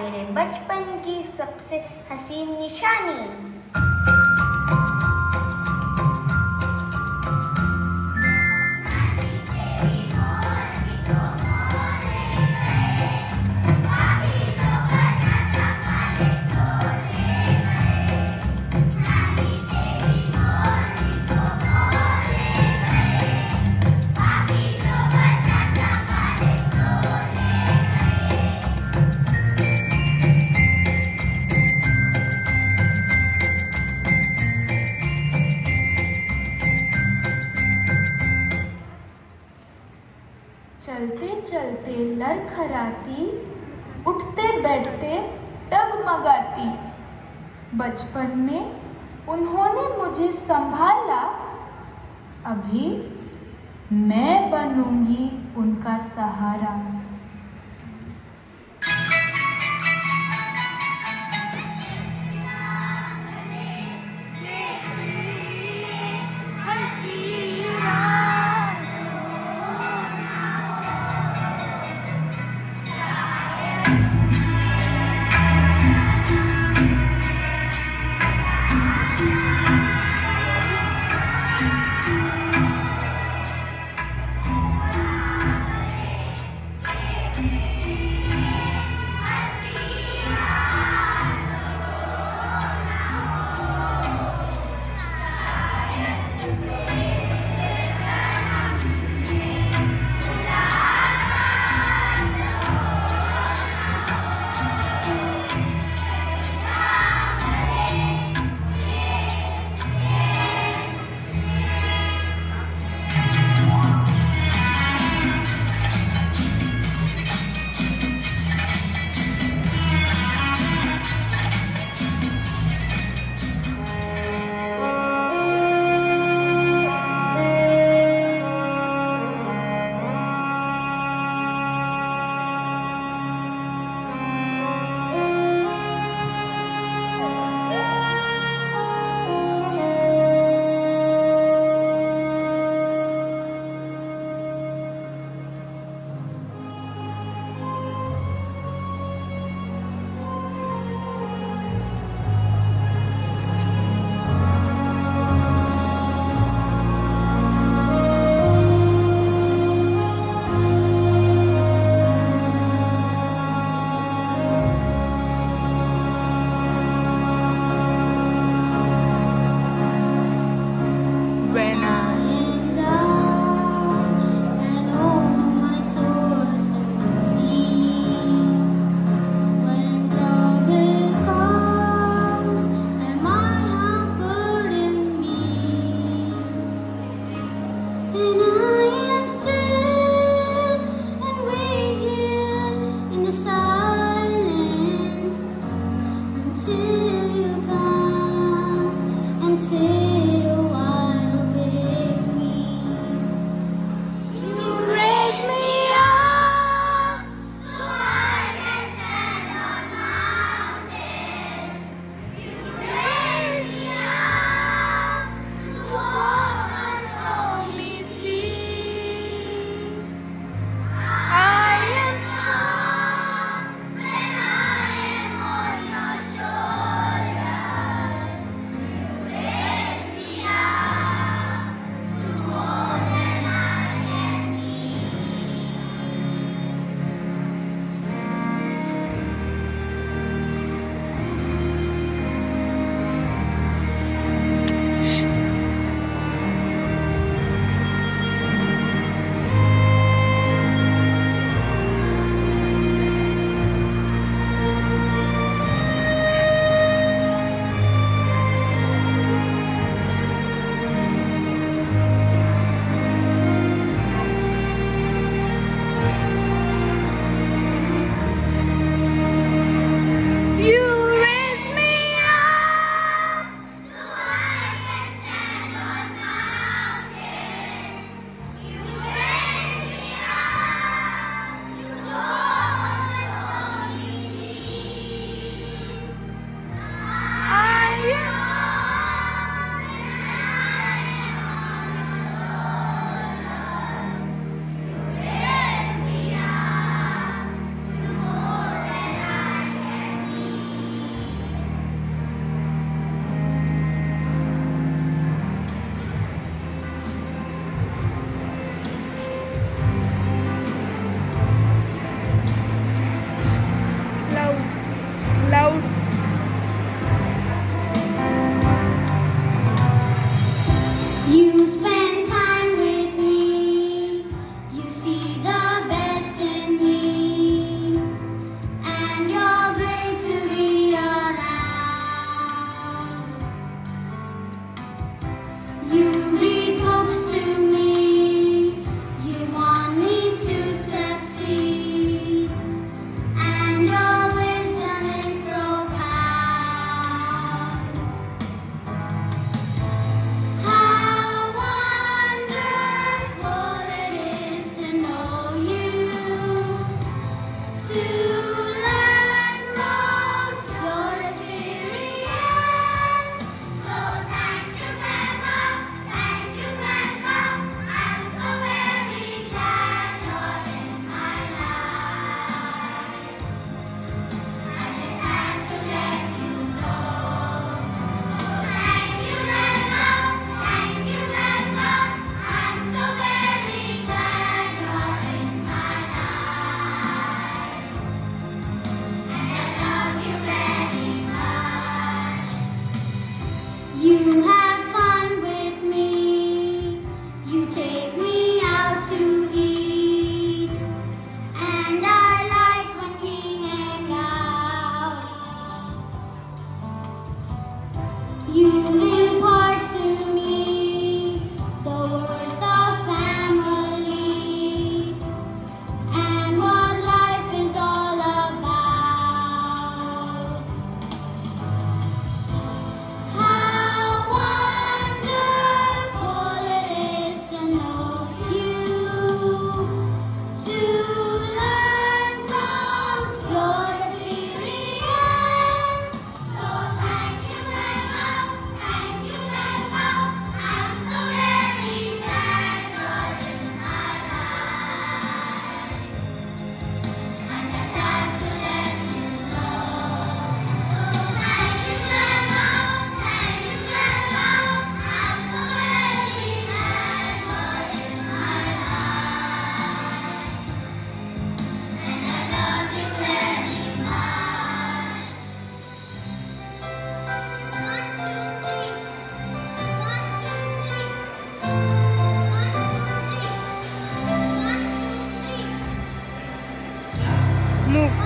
मेरे बचपन की सबसे हसीन निशानी। चलते चलते लड़खड़ाती, उठते बैठते डगमगाती। बचपन में उन्होंने मुझे संभाला, अभी मैं बनूंगी उनका सहारा। loud. You spend time with me, you see the best in me, and you're great to be around. You read books to me, you want me to succeed, and your wisdom is profound. How wonderful it is to know you, to learn from your experience. So thank you, Grandma, thank you, Grandma. I'm so very glad you're in my life. I just had to let you know. Thank you, Grandma, thank you, Grandma. I'm so very glad you're in my life. And I love you very much. You have fun with me. You take me out to eat. And I like when we hang out. You impart to me the worth of family and what life is all about. How wonderful it is to know you, to learn from your experience. So thank you, Grandma, thank you, Grandma. I'm so very glad you're in my life. I just had to let you know. Thank you, Grandma, thank you, Grandma. I'm so very glad you're in my life. And I love you very much. 1, 2, 3. 1, 2, 3. 1, 2, 3. 1, 2, 3. Move.